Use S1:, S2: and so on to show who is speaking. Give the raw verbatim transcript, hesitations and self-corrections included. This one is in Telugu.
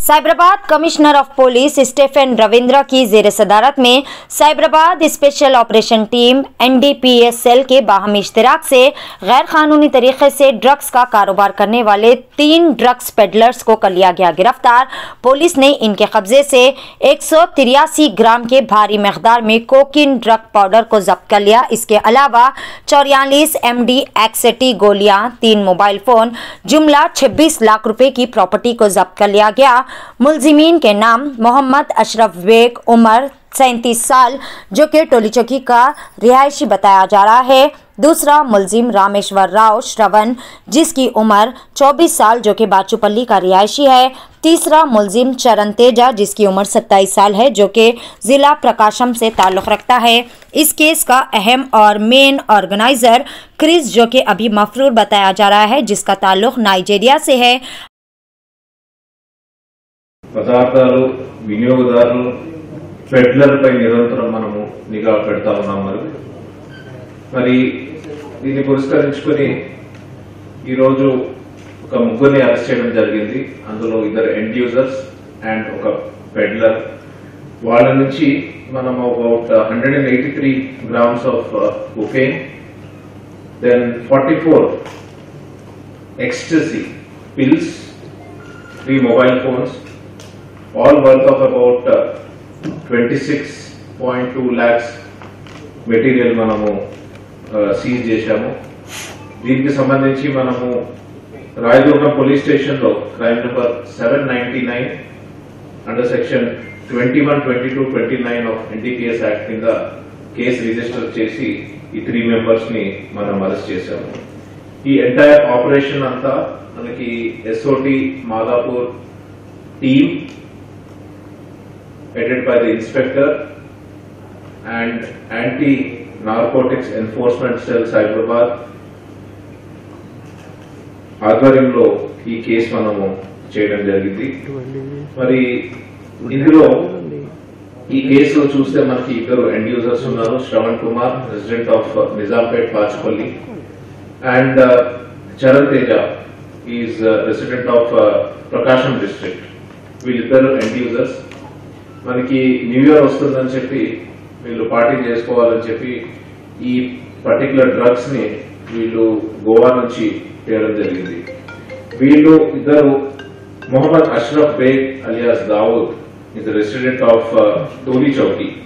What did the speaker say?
S1: Cyberabad commissioner of police Stephen Ravindra की जेर सदारत में Cyberabad special operation team N D P S cell के बाहमी इश्तिराक से गैर कानूनी तरीके से ड्रग्स का कारोबार करने वाले तीन ड्रग्स पेडलर्स को कर लिया गया गिरफ्तार। पुलिस ने इनके कब्जे से एक सौ तिरासी ग्राम के भारी मकदार में कोकीन ड्रग पाउडर को जब्त कर लिया। इसके अलावा चौरालीस एम डी एक्सटी गोलियां, तीन मोबाइल फोन, जुमला छब्बीस लाख रुपए की प्रॉपर्टी को जब्त कर लिया गया। मुलजिमीन के नाम मोहम्मद अशरफ बेग, उम्र सैंतीस साल, जो कि टोली चौकी का रिहायशी बताया जा रहा है। दूसरा मुलजिम रामेश्वर राव श्रवण, जिसकी उम्र चौबीस साल, जो कि बाचूपल्ली का रिहायशी है। तीसरा मुलजिम चरण तेजा, जिसकी उम्र सत्ताईस साल है, जो कि जिला प्रकाशम से ताल्लुक़ रखता है। इस केस का अहम और मेन ऑर्गेनाइजर क्रिस, जो कि अभी मफरूर बताया जा रहा है, जिसका ताल्लुक़ नाइजीरिया से है।
S2: పదార్థాలు వినియోగదారులు పెడ్లర్పై నిరంతరం మనము నిఘా పెడతా ఉన్నాం. మరి మరి దీన్ని పురస్కరించుకొని ఈరోజు ఒక ముగ్గురిని అరెస్ట్ చేయడం జరిగింది. అందులో ఇద్దరు ఎండ్ యూజర్స్ అండ్ ఒక పెడ్లర్. వాళ్ళ నుంచి మనం about hundred and eighty three grams of cocaine, then forty four ecstasy pills, three mobile phones, all worth of about uh, twenty-six point two lakhs material మనము సీజ్ చేశాము. దీనికి సంబంధించి మనము రాయదుర్గం పోలీస్ స్టేషన్ లో crime number seven ninety nine under section twenty one twenty two twenty nine of N D P S act కింద కేసు రిజిస్టర్ చేసి ఈ త్రీ మెంబర్స్ ని మనం అరెస్ట్ చేశాము. ఈ ఎంటైర్ ఆపరేషన్ అంతా మనకి S O T Madhapur team headed by the inspector and anti-narcotics enforcement cell Cyberabad ఆధ్వర్యంలో ఈ కేసు మనము చేయడం జరిగింది. మరి ఇందులో ఈ కేసులో చూస్తే మనకి ఇద్దరు ఎండ్ యూజర్స్ ఉన్నారు. Shravan Kumar, resident of Nizampet Bachupally, and Charan Teja is resident of Prakasam district. వీళ్ళిద్దరు ఎండ్ యూజర్స్. మనకి న్యూ ఇయర్ వస్తుందని చెప్పి వీళ్ళు పార్టీ చేసుకోవాలని చెప్పి ఈ పర్టికులర్ డ్రగ్స్ ని వీళ్ళు గోవా నుంచి తేవడం జరిగింది. వీళ్ళు ఇద్దరు Mohammed Ashraf Baig alias Dawood is resident of Toli Chowki,